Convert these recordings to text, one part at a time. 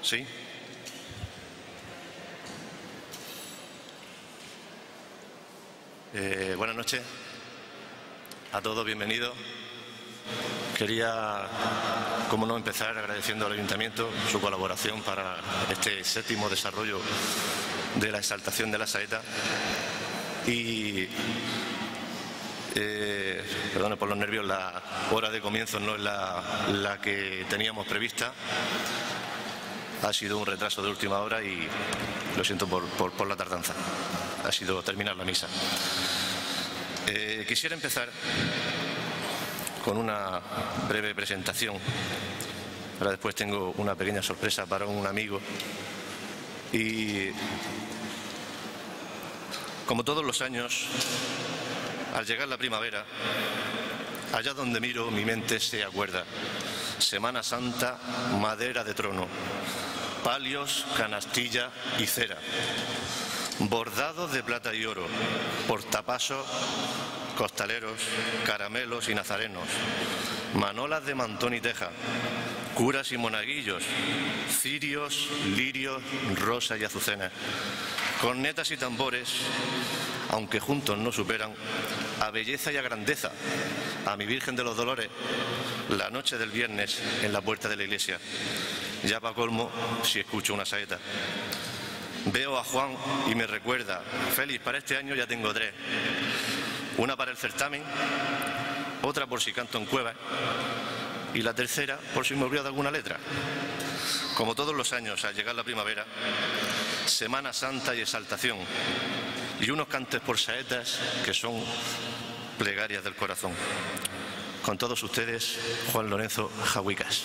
¿Sí? Buenas noches a todos, bienvenidos. Quería, como no, empezar agradeciendo al Ayuntamiento su colaboración para este 7º desarrollo de la exaltación de la saeta y, perdone por los nervios, la hora de comienzo no es la que teníamos prevista. Ha sido un retraso de última hora y lo siento por la tardanza. Ha sido terminar la misa. Quisiera empezar con una breve presentación. Ahora después tengo una pequeña sorpresa para un amigo. Y como todos los años, al llegar la primavera, allá donde miro mi mente se acuerda. Semana Santa, madera de trono, palios, canastilla y cera, bordados de plata y oro, portapasos, costaleros, caramelos y nazarenos, manolas de mantón y teja, curas y monaguillos, cirios, lirios, rosas y azucenas, cornetas y tambores, aunque juntos no superan a belleza y a grandeza a mi Virgen de los Dolores la noche del viernes en la puerta de la iglesia. Ya pa' colmo si escucho una saeta. Veo a Juan y me recuerda: Félix, para este año ya tengo 3. Una para el certamen, otra por si canto en cuevas y la tercera por si me olvido de alguna letra. Como todos los años, al llegar la primavera, Semana Santa y exaltación y unos cantes por saetas que son plegarias del corazón. Con todos ustedes, Juan Lorenzo Jauicas.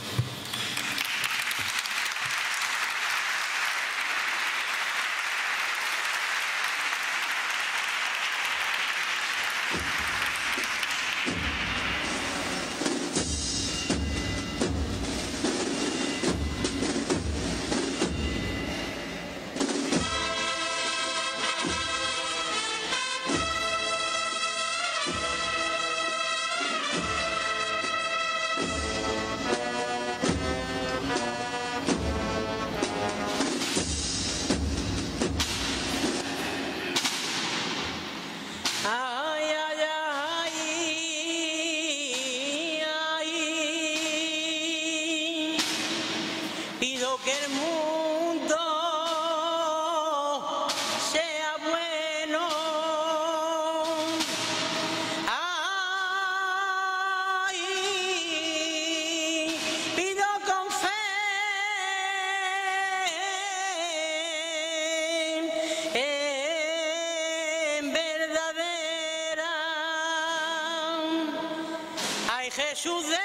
Jesús de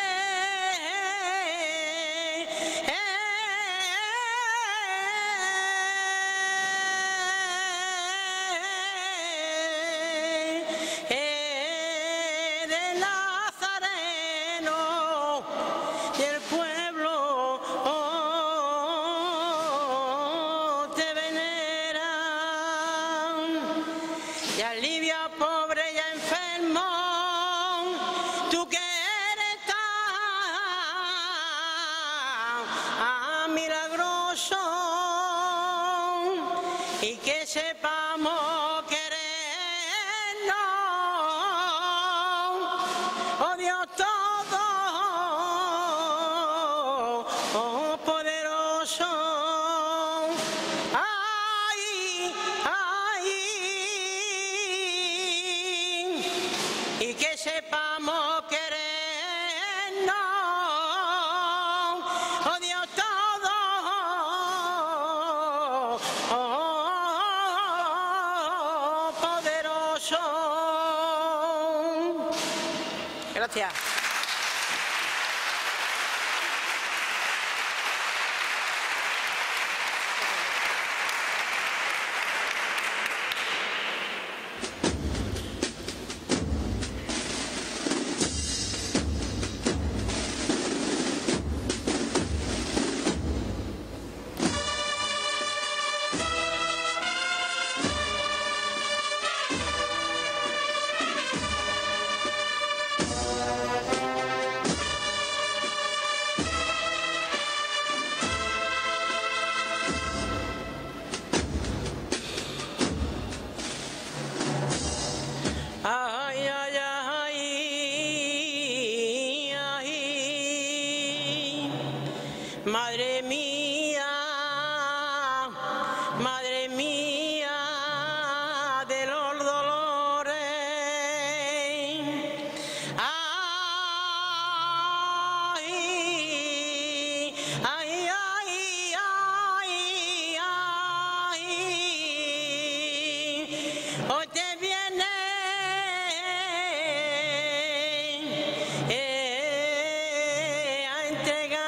Nazareno y el pueblo te veneran y alivia a pobre y a enfermo. Tú que eres tan milagroso y que sepamos querernos, oh Dios todopoderoso. Ay, ay, y que sepamos querernos, oh Dios todopoderoso. Gracias. Madre mía, madre mía de los dolores, ay, ay, ay, ay, ay, hoy te viene a entregar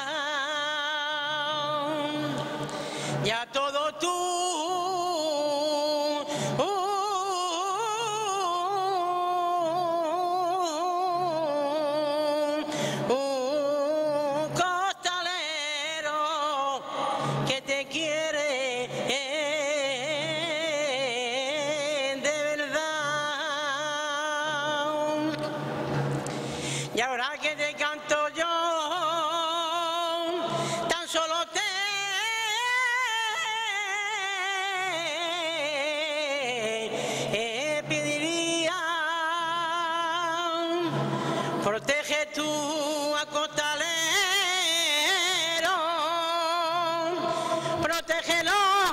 ya todo tú. Costalero que te quiere de verdad. Y ahora que te canto yo, tan solo te pediría, protege tú a Costalero, protégelo,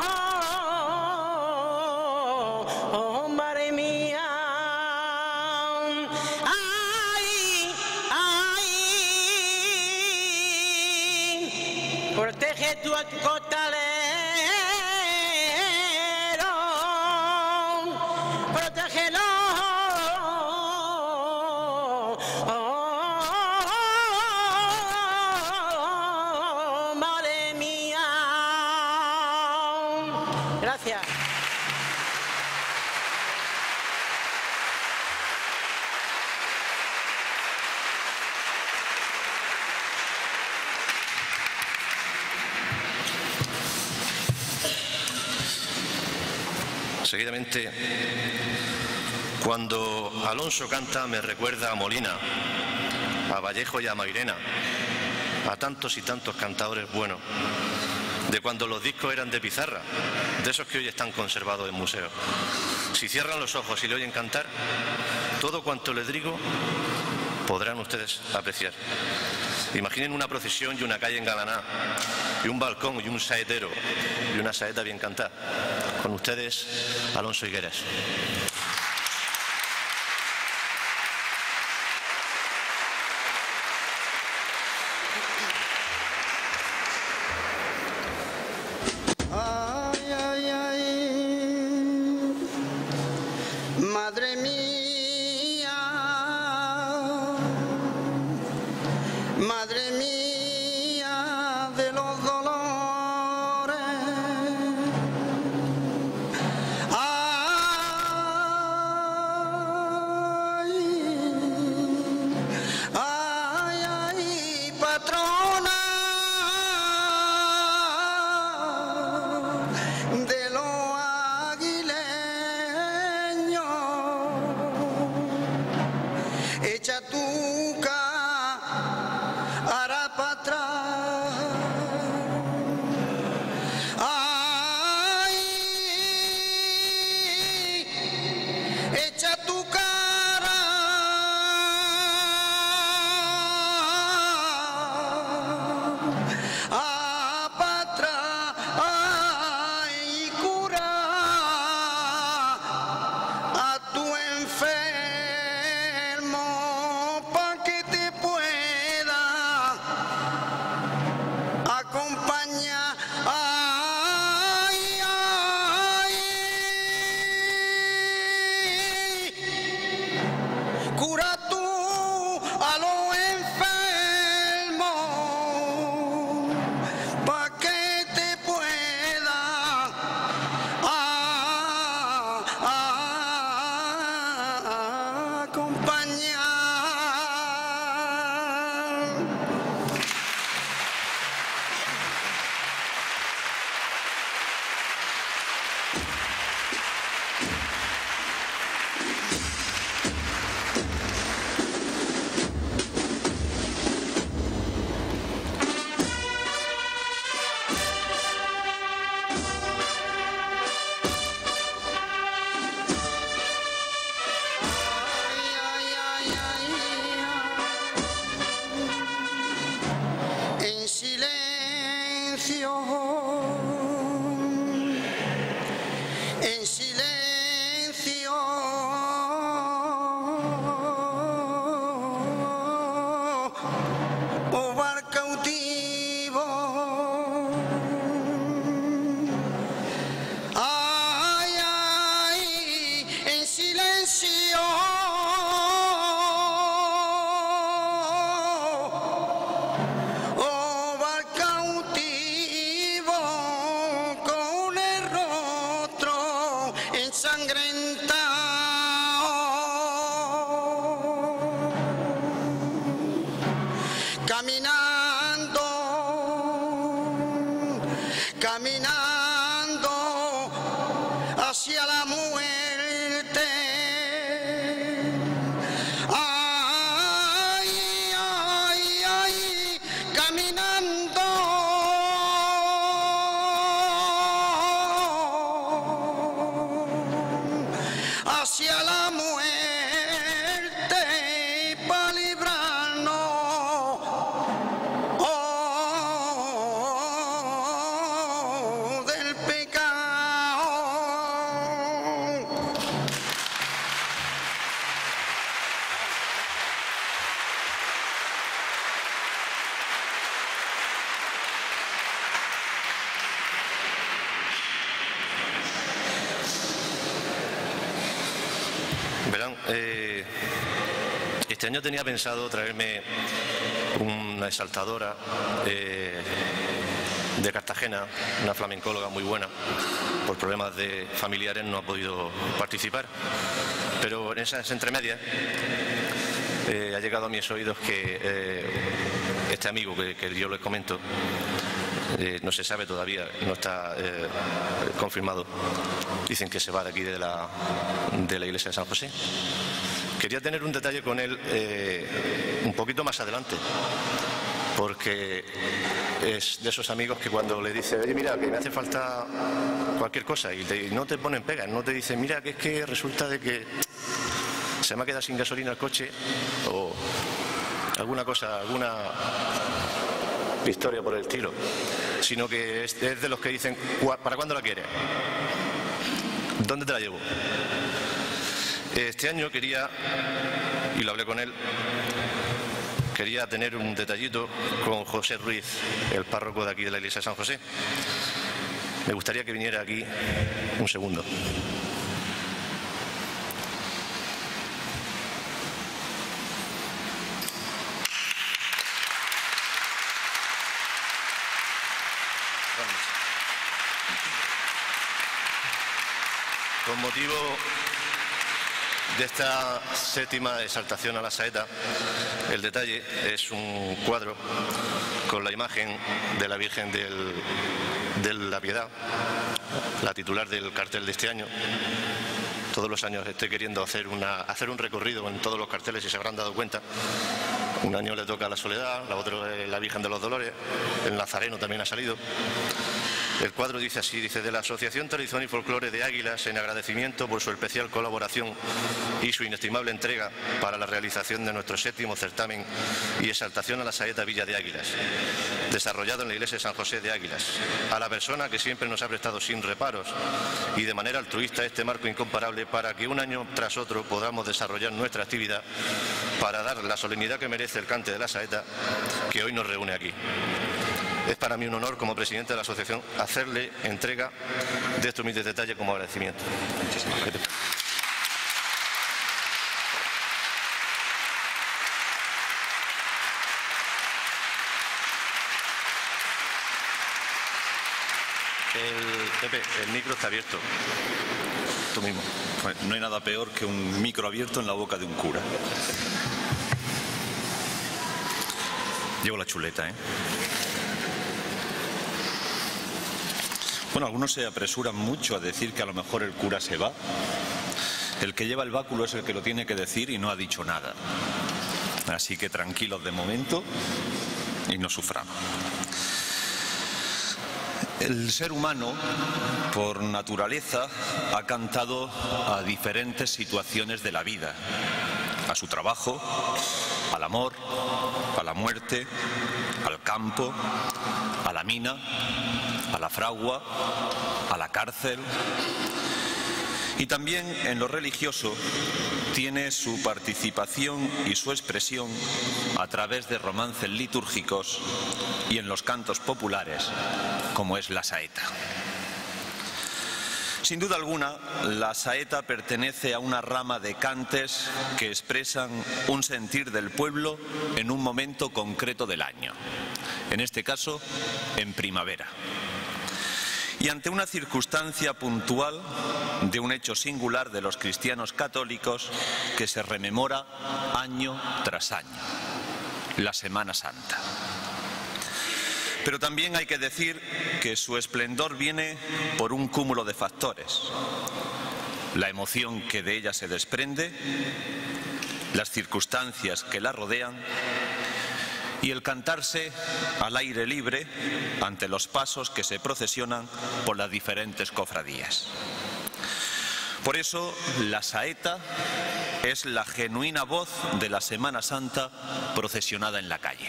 oh, madre mía. Ay, ay, protege tú a tu Costalero, protégelo, oh, madre mía. Gracias. Seguidamente, cuando Alonso canta me recuerda a Molina, a Vallejo y a Mairena, a tantos y tantos cantadores buenos, de cuando los discos eran de pizarra, de esos que hoy están conservados en museos. Si cierran los ojos y le oyen cantar, todo cuanto les digo podrán ustedes apreciar. Imaginen una procesión y una calle engalanada, y un balcón y un saetero, y una saeta bien cantada. Con ustedes, Alonso Higueras. Ay, ay, ay, madre mía, madre mía de los dolores. Ay, ay, patrona de los aguileños, echa tu cara para atrás. Ay, echa tu cara para atrás. Ay, cura a tu enfermo para que te pueda acompañar. Ay, ay, cura tú a los enfermos para que te pueda acompañar. en silencio, oh bar cautivo. Ay, ay, en silencio, oh bar cautivo, con el rostro ensangrentado, caminando, caminando hacia la muerte. Ay, ay, ay, caminando hacia la muerte para librarnos, oh, del pecado. Verán, este año tenía pensado traerme una exaltadora de Cartagena, una flamencóloga muy buena. Por problemas de familiares no ha podido participar, pero en esas entremedias ha llegado a mis oídos que este amigo que yo les comento, no se sabe todavía, no está confirmado. Dicen que se va de aquí de la iglesia de San José. Quería tener un detalle con él un poquito más adelante, porque es de esos amigos que cuando le dice, oye, mira, que me hace falta cualquier cosa, y no te ponen pegas, no te dicen, mira, que es que resulta de que se me ha quedado sin gasolina el coche, o alguna cosa, alguna historia por el estilo, sino que es de los que dicen, ¿para cuándo la quieres? ¿Dónde te la llevo? Este año quería, y lo hablé con él, quería tener un detallito con José Ruiz, el párroco de aquí de la iglesia de San José. Me gustaría que viniera aquí un segundo. Con motivo de esta séptima exaltación a la saeta, el detalle es un cuadro con la imagen de la Virgen de la Piedad, la titular del cartel de este año. Todos los años estoy queriendo hacer un recorrido en todos los carteles, y se habrán dado cuenta. Un año le toca a la Soledad, la otra es la Virgen de los Dolores, el Nazareno también ha salido. El cuadro dice así, dice: de la Asociación Tradición y Folclore de Águilas, en agradecimiento por su especial colaboración y su inestimable entrega para la realización de nuestro séptimo certamen y exaltación a la saeta Villa de Águilas, desarrollado en la iglesia de San José de Águilas, a la persona que siempre nos ha prestado sin reparos y de manera altruista este marco incomparable para que un año tras otro podamos desarrollar nuestra actividad para dar la solemnidad que merece el cante de la saeta que hoy nos reúne aquí. Es para mí un honor, como presidente de la asociación, hacerle entrega de estos humildes detalles como agradecimiento. Muchísimas gracias. Pepe, el micro está abierto. Tú mismo. Pues no hay nada peor que un micro abierto en la boca de un cura. Llevo la chuleta, ¿eh? Bueno, algunos se apresuran mucho a decir que a lo mejor el cura se va. El que lleva el báculo es el que lo tiene que decir y no ha dicho nada. Así que tranquilos de momento y no suframos. El ser humano, por naturaleza, ha cantado a diferentes situaciones de la vida. A su trabajo, al amor, a la muerte, al campo, a la mina, a la fragua, a la cárcel. Y también en lo religioso tiene su participación y su expresión a través de romances litúrgicos y en los cantos populares, como es la saeta. Sin duda alguna, la saeta pertenece a una rama de cantes que expresan un sentir del pueblo en un momento concreto del año, en este caso, en primavera. Y ante una circunstancia puntual de un hecho singular de los cristianos católicos que se rememora año tras año, la Semana Santa. Pero también hay que decir que su esplendor viene por un cúmulo de factores. La emoción que de ella se desprende, las circunstancias que la rodean y el cantarse al aire libre ante los pasos que se procesionan por las diferentes cofradías. Por eso, la saeta es la genuina voz de la Semana Santa procesionada en la calle.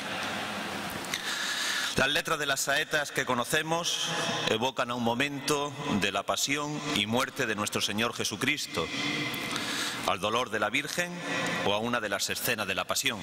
Las letras de las saetas que conocemos evocan a un momento de la pasión y muerte de nuestro Señor Jesucristo, al dolor de la Virgen o a una de las escenas de la pasión.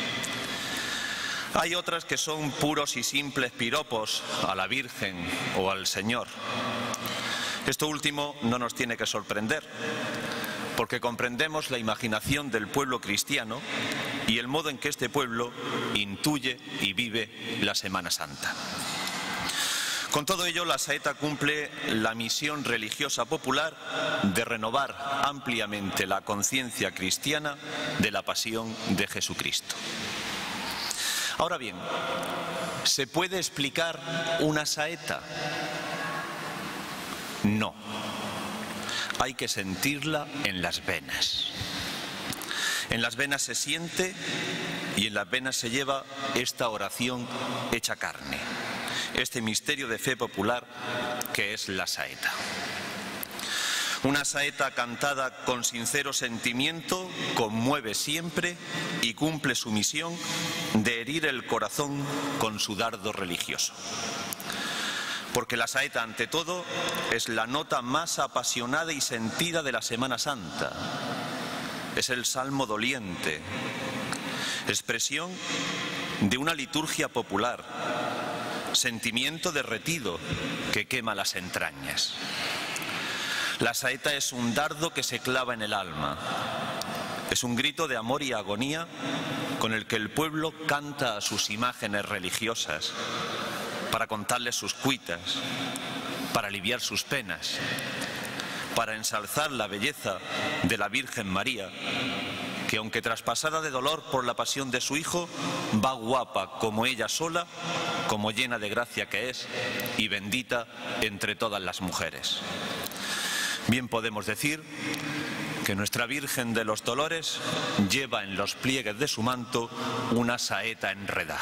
Hay otras que son puros y simples piropos a la Virgen o al Señor. Esto último no nos tiene que sorprender, porque comprendemos la imaginación del pueblo cristiano y el modo en que este pueblo intuye y vive la Semana Santa. Con todo ello, la saeta cumple la misión religiosa popular de renovar ampliamente la conciencia cristiana de la pasión de Jesucristo. Ahora bien, ¿se puede explicar una saeta? No. Hay que sentirla en las venas. En las venas se siente y en las venas se lleva esta oración hecha carne, este misterio de fe popular que es la saeta. Una saeta cantada con sincero sentimiento conmueve siempre y cumple su misión de herir el corazón con su dardo religioso. Porque la saeta, ante todo, es la nota más apasionada y sentida de la Semana Santa. Es el salmo doliente, expresión de una liturgia popular, sentimiento derretido que quema las entrañas. La saeta es un dardo que se clava en el alma. Es un grito de amor y agonía con el que el pueblo canta a sus imágenes religiosas para contarles sus cuitas, para aliviar sus penas, para ensalzar la belleza de la Virgen María, que aunque traspasada de dolor por la pasión de su Hijo, va guapa como ella sola, como llena de gracia que es y bendita entre todas las mujeres. Bien podemos decir que nuestra Virgen de los Dolores lleva en los pliegues de su manto una saeta enredada.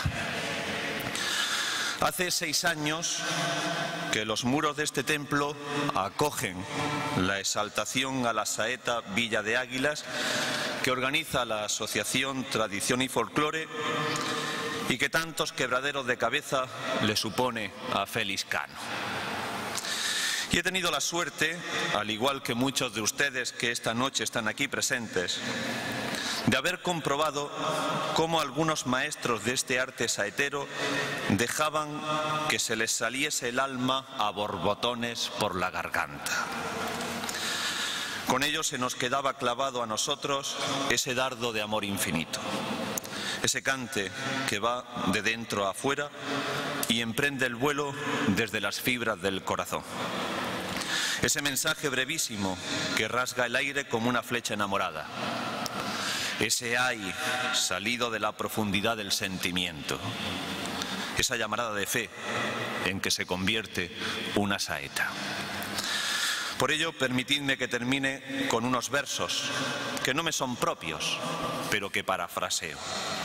Hace 6 años que los muros de este templo acogen la exaltación a la saeta Villa de Águilas que organiza la Asociación Tradición y Folclore y que tantos quebraderos de cabeza le supone a Félix Cano. Y he tenido la suerte, al igual que muchos de ustedes que esta noche están aquí presentes, de haber comprobado cómo algunos maestros de este arte saetero dejaban que se les saliese el alma a borbotones por la garganta. Con ello se nos quedaba clavado a nosotros ese dardo de amor infinito, ese cante que va de dentro a afuera y emprende el vuelo desde las fibras del corazón. Ese mensaje brevísimo que rasga el aire como una flecha enamorada. Ese ay salido de la profundidad del sentimiento. Esa llamarada de fe en que se convierte una saeta. Por ello, permitidme que termine con unos versos que no me son propios, pero que parafraseo.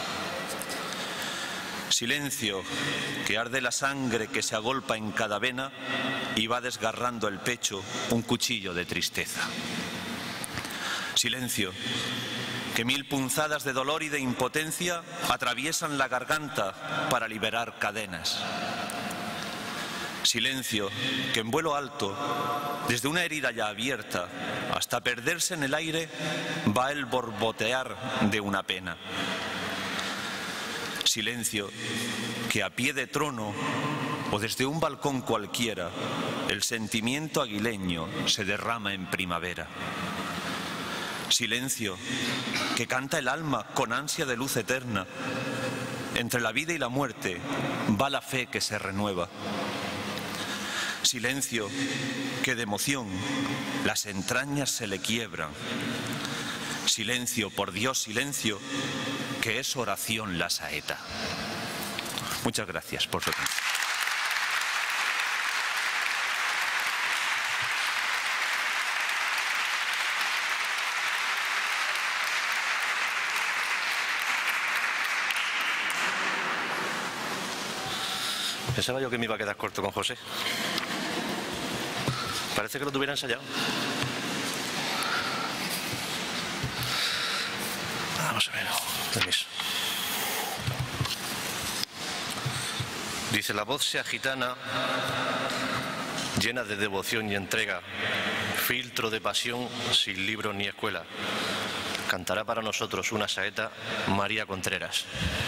Silencio, que arde la sangre que se agolpa en cada vena y va desgarrando el pecho un cuchillo de tristeza. Silencio, que 1000 punzadas de dolor y de impotencia atraviesan la garganta para liberar cadenas. Silencio que en vuelo alto, desde una herida ya abierta hasta perderse en el aire, va el borbotear de una pena. Silencio que a pie de trono o desde un balcón cualquiera, el sentimiento aguileño se derrama en primavera. Silencio que canta el alma con ansia de luz eterna. Entre la vida y la muerte va la fe que se renueva. Silencio que de emoción las entrañas se le quiebran. Silencio, por Dios, silencio, que es oración la saeta. Muchas gracias por su atención. Pensaba yo que me iba a quedar corto con José. Parece que lo tuviera ensayado. Vamos a ver, permiso. Dice: la voz sea gitana, llena de devoción y entrega, filtro de pasión sin libros ni escuela. Cantará para nosotros una saeta María Contreras.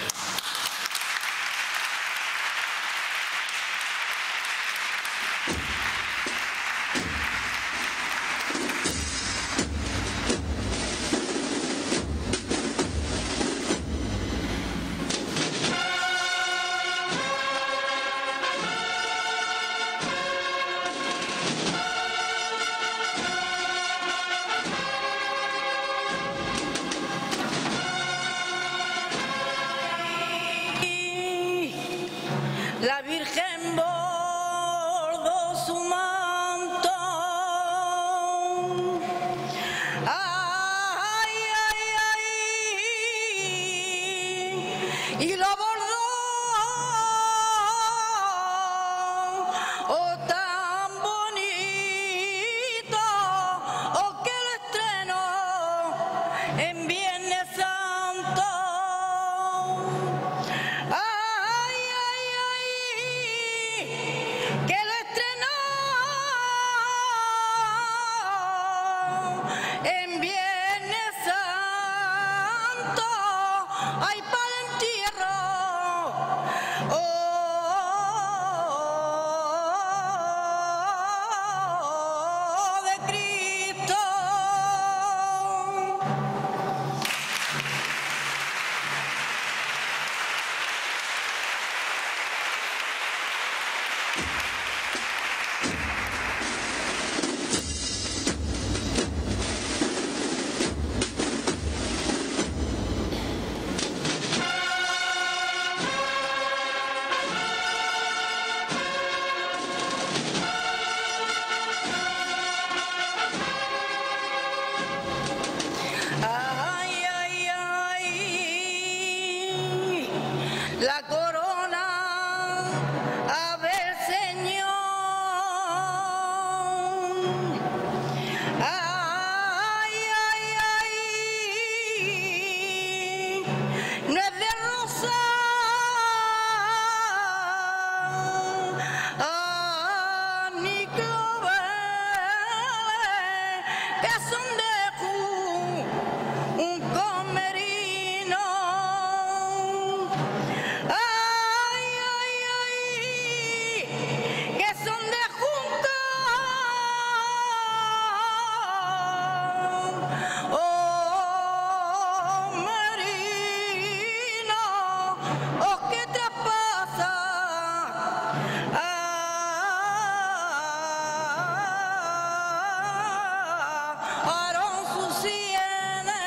La Virgen bordó su manto, ay, ay, ay, y lo bordó, oh tan bonito, oh que lo estrenó en Viernes Santo. En Viernes Santo, ay, para el entierro, oh, de Cristo. Ay, ay, ay, la corona, a ver, Señor. Ay, ay, ay, no es de rosa, ni claveles, que son de un comerino. Ay, ay, ay, que son de junco, oh, merino, oh, que traspasa Aarón sus sienes.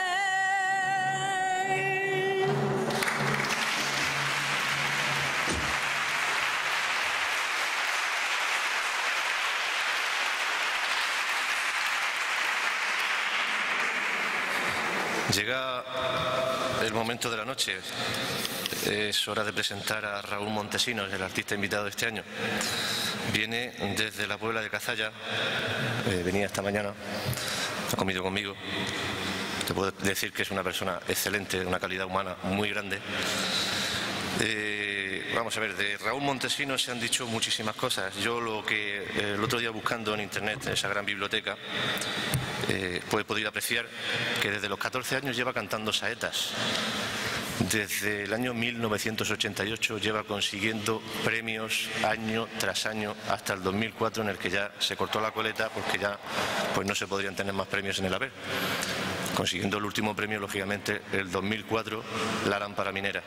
Llega el momento de la noche. Es hora de presentar a Raúl Montesinos, el artista invitado de este año. Viene desde la Puebla de Cazalla, venía esta mañana, ha comido conmigo, te puedo decir que es una persona excelente, de una calidad humana muy grande. Vamos a ver, de Raúl Montesinos se han dicho muchísimas cosas. Yo lo que el otro día buscando en internet, en esa gran biblioteca, pues he podido apreciar que desde los 14 años lleva cantando saetas. Desde el año 1988 lleva consiguiendo premios año tras año hasta el 2004, en el que ya se cortó la coleta porque ya pues no se podrían tener más premios en el haber. Consiguiendo el último premio, lógicamente, el 2004, la lámpara minera.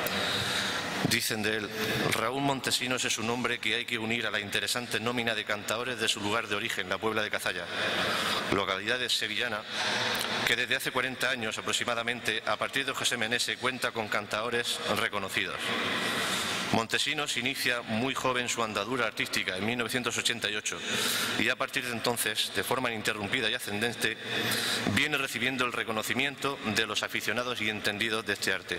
Dicen de él: Raúl Montesinos es un hombre que hay que unir a la interesante nómina de cantaores de su lugar de origen, la Puebla de Cazalla, localidad sevillana que desde hace 40 años aproximadamente, a partir de José Menese, cuenta con cantaores reconocidos. Montesinos inicia muy joven su andadura artística en 1988 y a partir de entonces, de forma ininterrumpida y ascendente, viene recibiendo el reconocimiento de los aficionados y entendidos de este arte.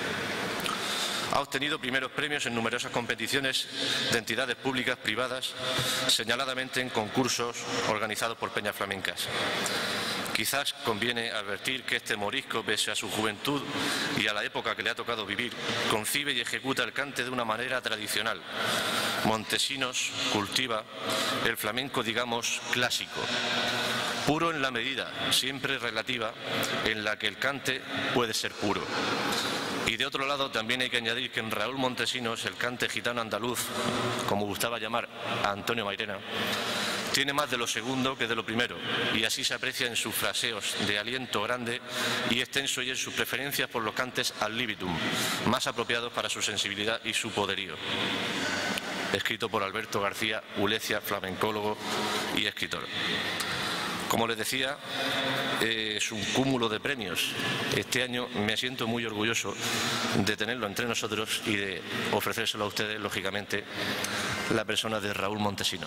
Ha obtenido primeros premios en numerosas competiciones de entidades públicas, privadas, señaladamente en concursos organizados por peñas flamencas. Quizás conviene advertir que este morisco, pese a su juventud y a la época que le ha tocado vivir, concibe y ejecuta el cante de una manera tradicional. Montesinos cultiva el flamenco, digamos, clásico, puro en la medida, siempre relativa, en la que el cante puede ser puro. Y de otro lado también hay que añadir que en Raúl Montesinos el cante gitano andaluz, como gustaba llamar a Antonio Mairena, tiene más de lo segundo que de lo primero, y así se aprecia en sus fraseos de aliento grande y extenso y en sus preferencias por los cantes ad libitum, más apropiados para su sensibilidad y su poderío. Escrito por Alberto García Ulecia, flamencólogo y escritor. Como les decía, es un cúmulo de premios. Este año me siento muy orgulloso de tenerlo entre nosotros y de ofrecérselo a ustedes, lógicamente, la persona de Raúl Montesinos.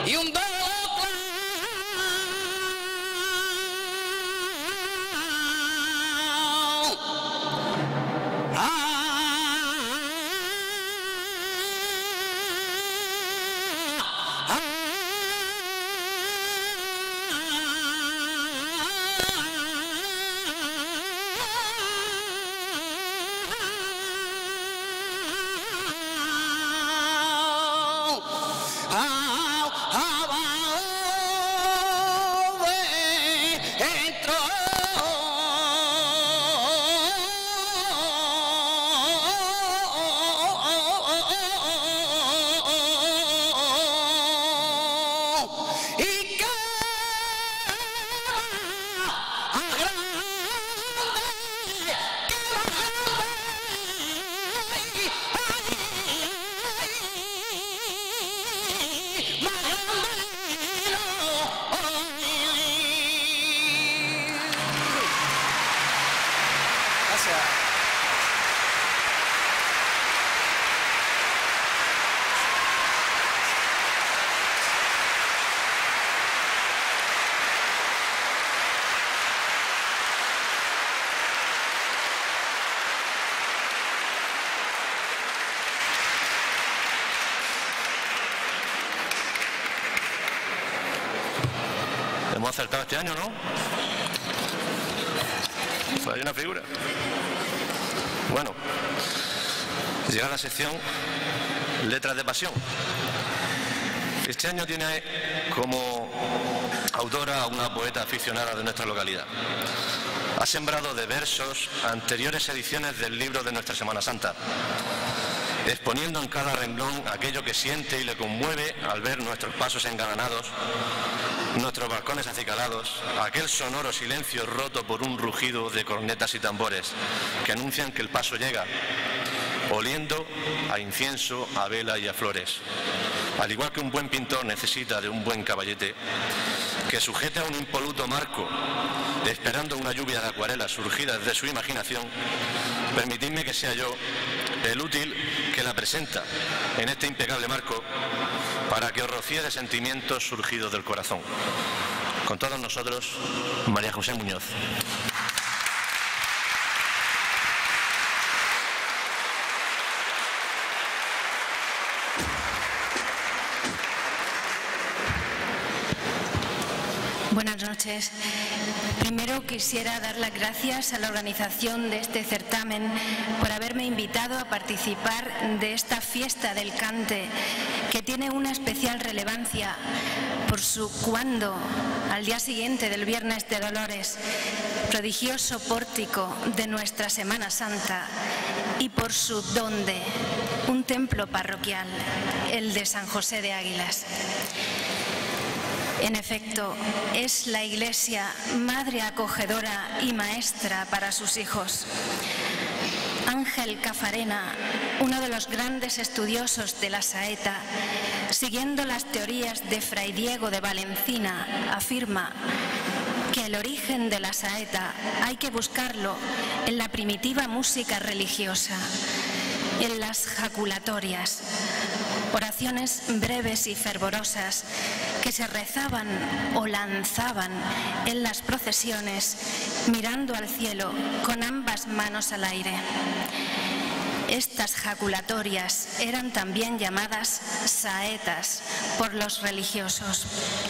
y un velo Hemos acertado este año, ¿no? Pues hay una figura. Bueno, llega la sección Letras de Pasión. Este año tiene como autora a una poeta aficionada de nuestra localidad. Ha sembrado de versos anteriores ediciones del libro de nuestra Semana Santa, exponiendo en cada renglón aquello que siente y le conmueve al ver nuestros pasos engalanados, nuestros balcones acicalados, aquel sonoro silencio roto por un rugido de cornetas y tambores que anuncian que el paso llega, oliendo a incienso, a vela y a flores. Al igual que un buen pintor necesita de un buen caballete que sujete a un impoluto marco, esperando una lluvia de acuarelas surgidas de su imaginación, permitidme que sea yo el útil que la presenta en este impecable marco para que os rocíe de sentimientos surgidos del corazón. Con todos nosotros, María José Muñoz. Buenas noches. Primero quisiera dar las gracias a la organización de este certamen por haberme invitado a participar de esta fiesta del cante, que tiene una especial relevancia por su cuándo, al día siguiente del Viernes de Dolores, prodigioso pórtico de nuestra Semana Santa, y por su dónde, un templo parroquial, el de San José de Águilas. En efecto, es la Iglesia madre acogedora y maestra para sus hijos. Ángel Cafarena, uno de los grandes estudiosos de la saeta, siguiendo las teorías de Fray Diego de Valencina, afirma que el origen de la saeta hay que buscarlo en la primitiva música religiosa, en las jaculatorias, oraciones breves y fervorosas que se rezaban o lanzaban en las procesiones mirando al cielo con ambas manos al aire. Estas jaculatorias eran también llamadas saetas por los religiosos.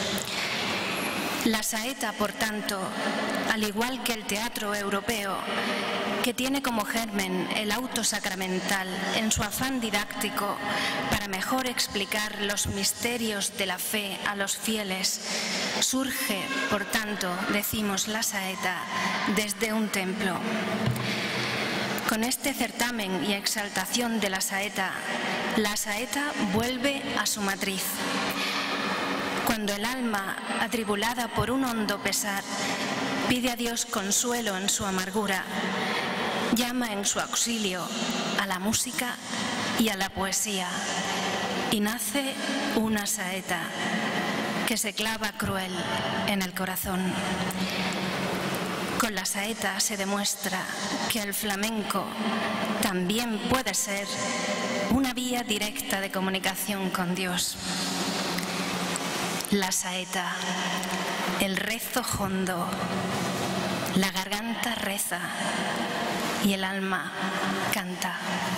La saeta, por tanto, al igual que el teatro europeo, que tiene como germen el auto sacramental en su afán didáctico para mejor explicar los misterios de la fe a los fieles, surge, por tanto, decimos la saeta, desde un templo. Con este certamen y exaltación de la saeta vuelve a su matriz. Cuando el alma, atribulada por un hondo pesar, pide a Dios consuelo en su amargura, llama en su auxilio a la música y a la poesía, y nace una saeta que se clava cruel en el corazón. Con la saeta se demuestra que el flamenco también puede ser una vía directa de comunicación con Dios. la saeta, el rezo hondo, la garganta reza y el alma canta.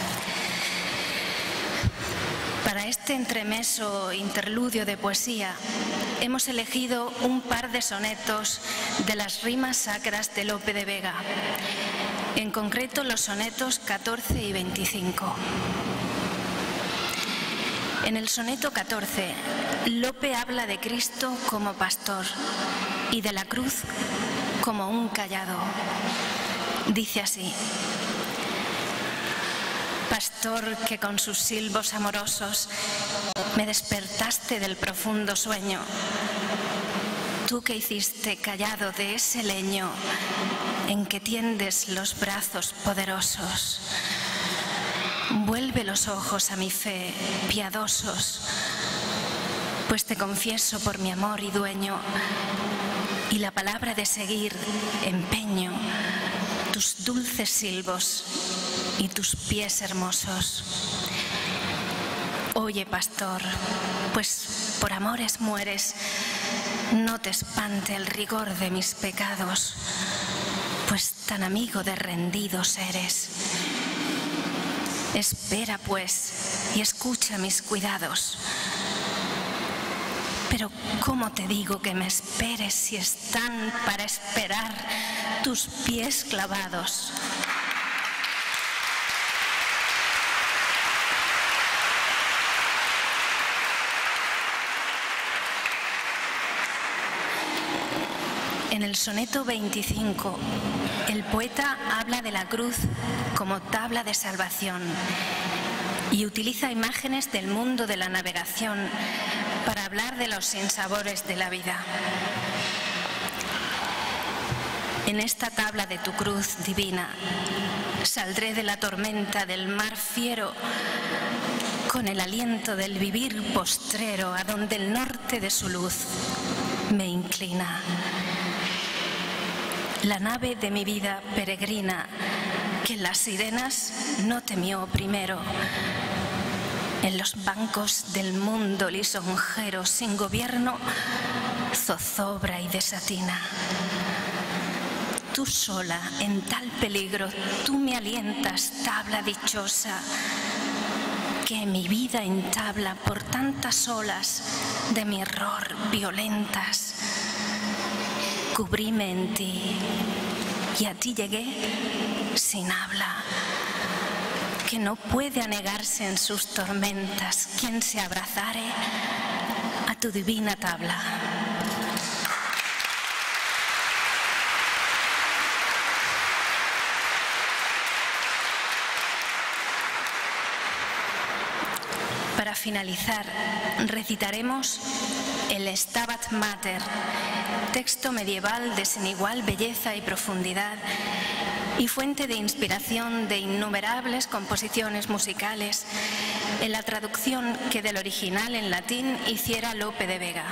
Para este entremeso interludio de poesía hemos elegido un par de sonetos de las rimas sacras de Lope de Vega, en concreto los sonetos 14 y 25. En el soneto 14, Lope habla de Cristo como pastor y de la cruz como un cayado. Dice así: pastor que con sus silbos amorosos me despertaste del profundo sueño, tú que hiciste callado de ese leño en que tiendes los brazos poderosos. Vuelve los ojos a mi fe, piadosos, pues te confieso por mi amor y dueño, y la palabra de seguir empeño tus dulces silbos y tus pies hermosos. Oye, pastor, pues por amores mueres, no te espante el rigor de mis pecados, pues tan amigo de rendidos eres. Espera, pues, y escucha mis cuidados. Pero ¿cómo te digo que me esperes si están para esperar tus pies clavados? En el soneto 25, el poeta habla de la cruz como tabla de salvación y utiliza imágenes del mundo de la navegación para hablar de los sinsabores de la vida. En esta tabla de tu cruz divina saldré de la tormenta del mar fiero con el aliento del vivir postrero a donde el norte de su luz me inclina. La nave de mi vida peregrina, que las sirenas no temió primero, en los bancos del mundo lisonjero, sin gobierno, zozobra y desatina. Tú sola, en tal peligro, tú me alientas, tabla dichosa, que mi vida entabla por tantas olas de mi error violentas. Cubríme en ti y a ti llegué sin habla, que no puede anegarse en sus tormentas quien se abrazare a tu divina tabla. Para finalizar, recitaremos el Stabat Mater, texto medieval de sin igual belleza y profundidad y fuente de inspiración de innumerables composiciones musicales en la traducción que del original en latín hiciera Lope de Vega.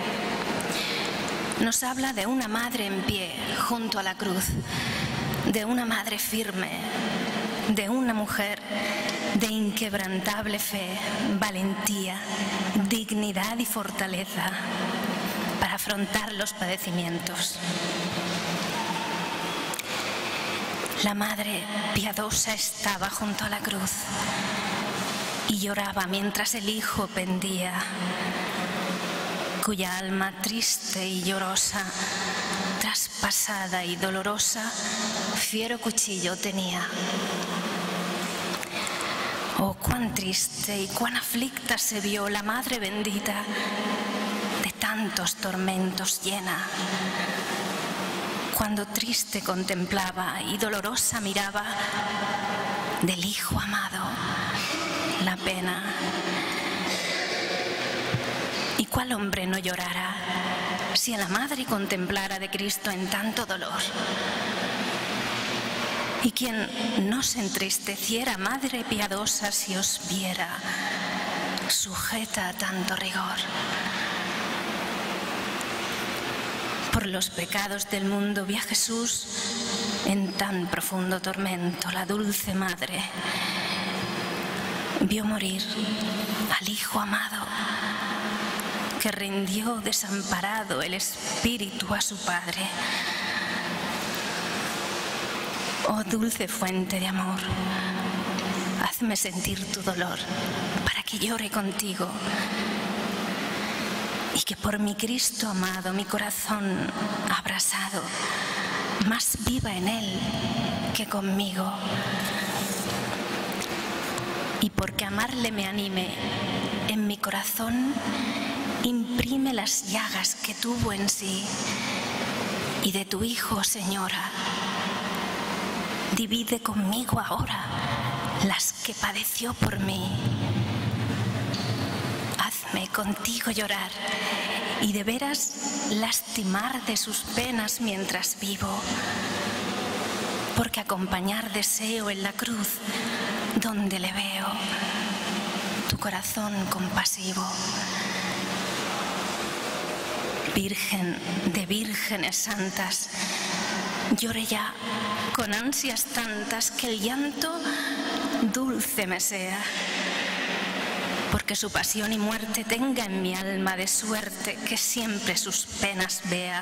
Nos habla de una madre en pie junto a la cruz, de una madre firme, de una mujer de inquebrantable fe, valentía, dignidad y fortaleza para afrontar los padecimientos. La madre piadosa estaba junto a la cruz y lloraba mientras el hijo pendía, cuya alma triste y llorosa, traspasada y dolorosa, fiero cuchillo tenía. Oh, cuán triste y cuán aflicta se vio la madre bendita, de tantos tormentos llena, cuando triste contemplaba y dolorosa miraba del hijo amado la pena. ¿Y cuál hombre no llorara si a la madre contemplara de Cristo en tanto dolor? Y quien no se entristeciera, madre piadosa, si os viera sujeta a tanto rigor. Por los pecados del mundo vi a Jesús en tan profundo tormento. La dulce madre vio morir al hijo amado que rindió desamparado el espíritu a su padre. Oh dulce fuente de amor, hazme sentir tu dolor para que llore contigo y que por mi Cristo amado mi corazón abrasado más viva en él que conmigo, y porque amarle me anime en mi corazón, imprime las llagas que tuvo en sí, y de tu Hijo, Señora, divide conmigo ahora las que padeció por mí. Hazme contigo llorar y de veras lastimar de sus penas mientras vivo, porque acompañar deseo en la cruz donde le veo tu corazón compasivo. Virgen de vírgenes santas, lloré ya con ansias tantas que el llanto dulce me sea, porque su pasión y muerte tenga en mi alma de suerte que siempre sus penas vea.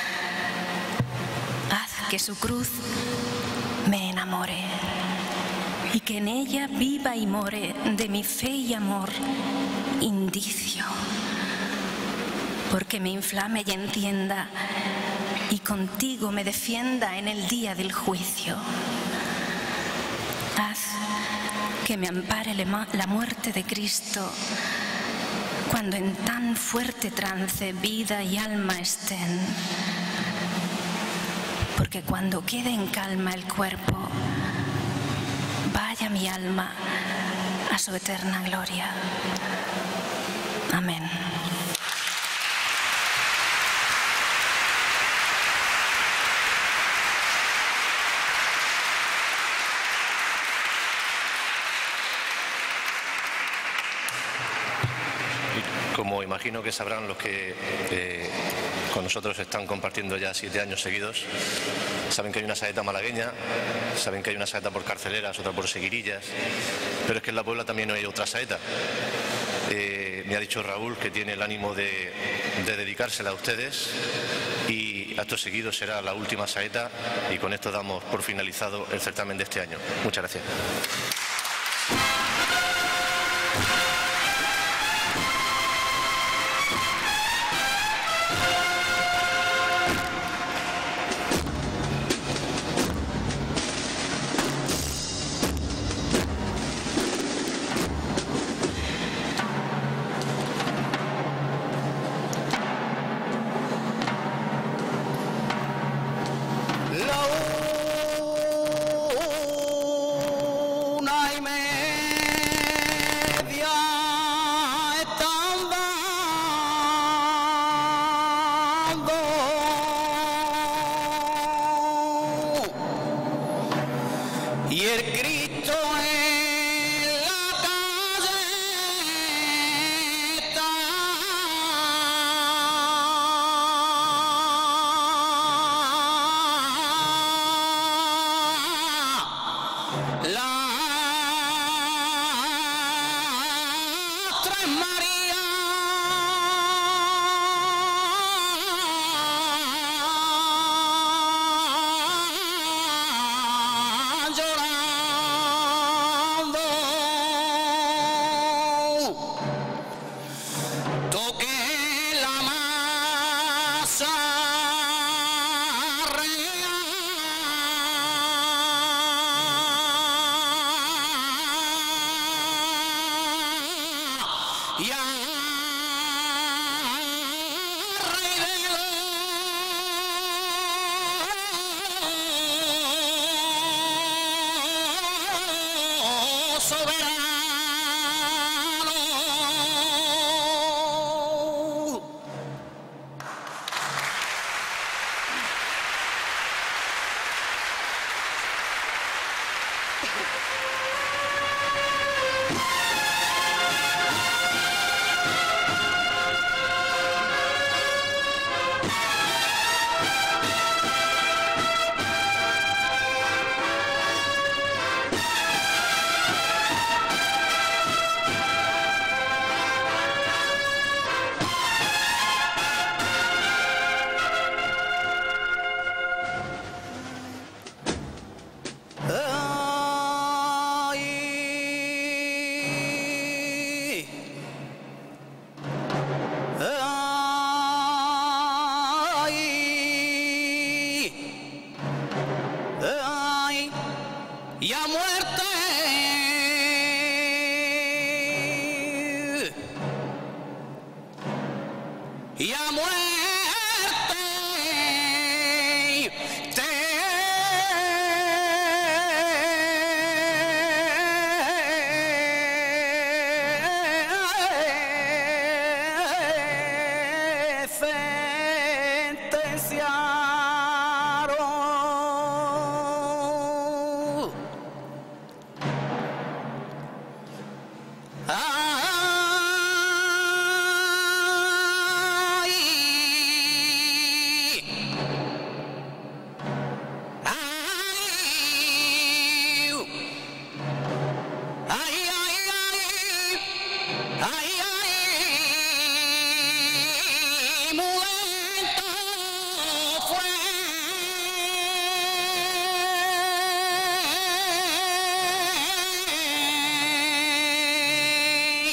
Haz que su cruz me enamore y que en ella viva y more de mi fe y amor indicio, porque me inflame y entienda y contigo me defienda en el día del juicio. Haz que me ampare la muerte de Cristo cuando en tan fuerte trance vida y alma estén, porque cuando quede en calma el cuerpo, vaya mi alma a su eterna gloria. Amén. Como imagino que sabrán los que con nosotros están compartiendo ya 7 años seguidos, saben que hay una saeta malagueña, saben que hay una saeta por Carceleras, otra por Seguirillas, pero es que en la Puebla también hay otra saeta. Me ha dicho Raúl que tiene el ánimo de dedicársela a ustedes y acto seguido será la última saeta y con esto damos por finalizado el certamen de este año. Muchas gracias.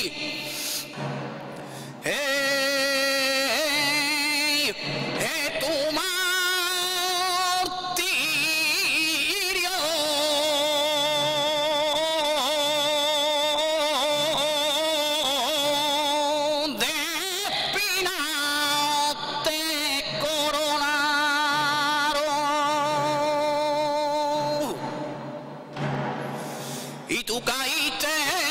tu martirio de espinas te coronaron y tú caíste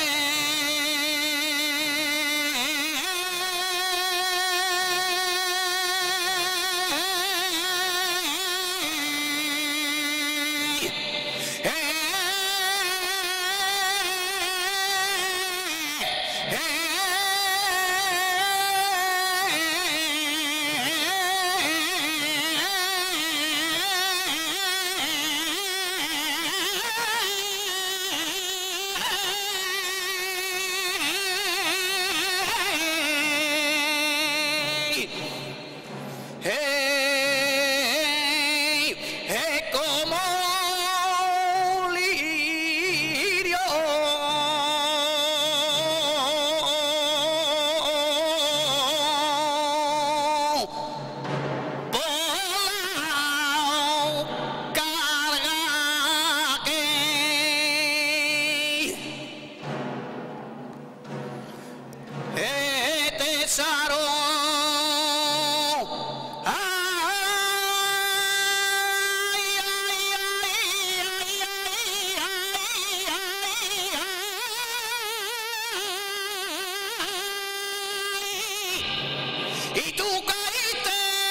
como lirio volao carga que tesaro. Y tú caíste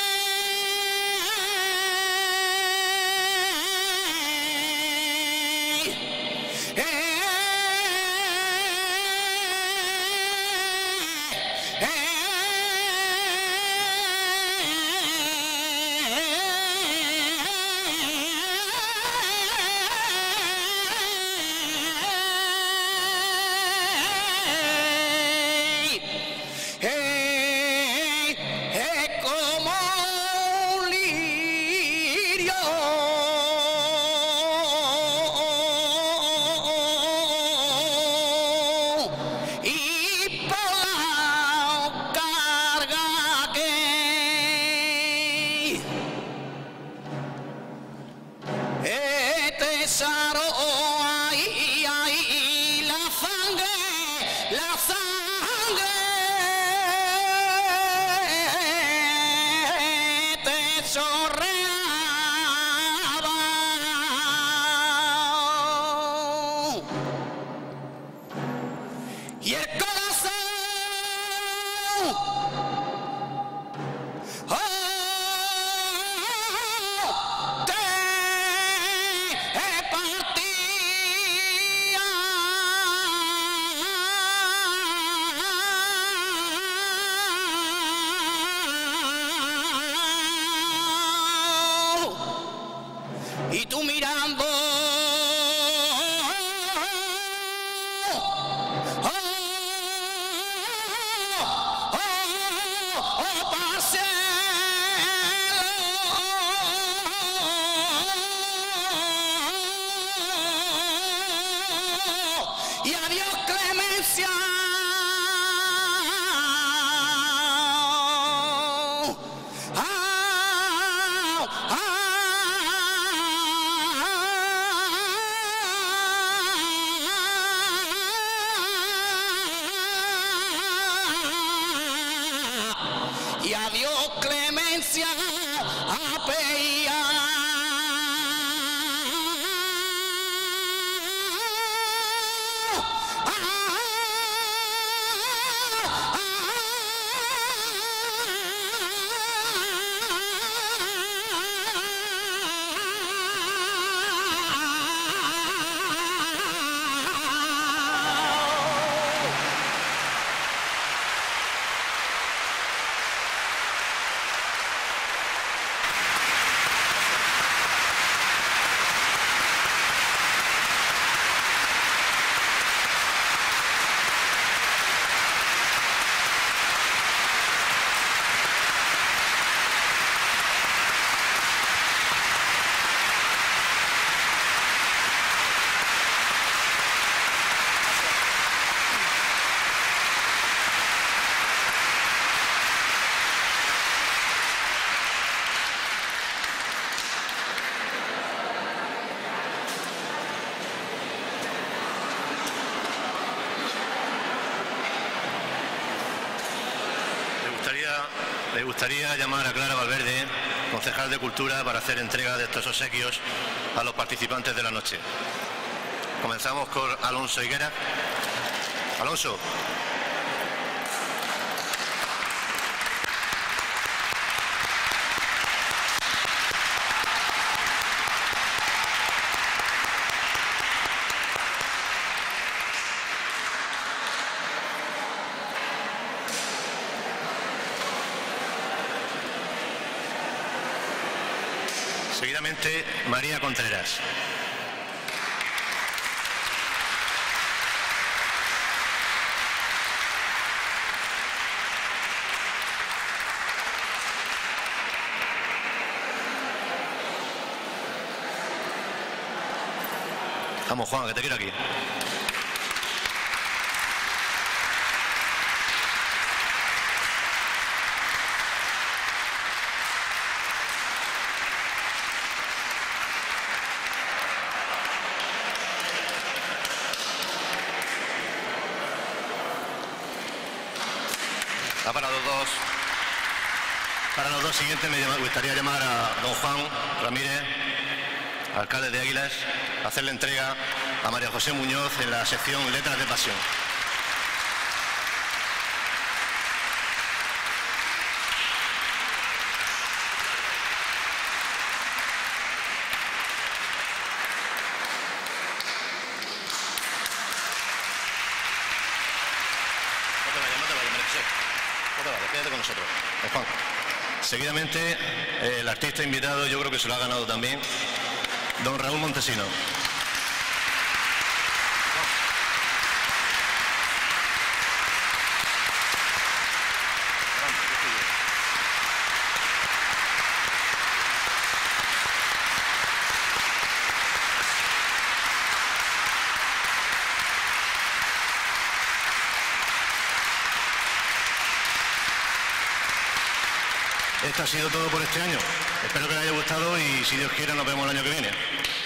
como un lirio y por la carga que tesaro ahí la sangre te chorreaba y el corazón te partía y tú mirando y adiós clemencia. Y adiós clemencia apeía. Me gustaría llamar a Clara Valverde, concejal de Cultura, para hacer entrega de estos obsequios a los participantes de la noche. Comenzamos con Alonso Higuera. Alonso. Seguidamente, María Contreras. Vamos, Juan, que te quiero aquí. Para los dos siguientes me gustaría llamar a don Juan Ramírez, alcalde de Águilas, a hacerle entrega a María José Muñoz en la sección Letras de Pasión. Quédate con nosotros, Juan. Seguidamente, el artista invitado, yo creo que se lo ha ganado también, don Raúl Montesino. Esto ha sido todo por este año. Espero que les haya gustado y si Dios quiere nos vemos el año que viene.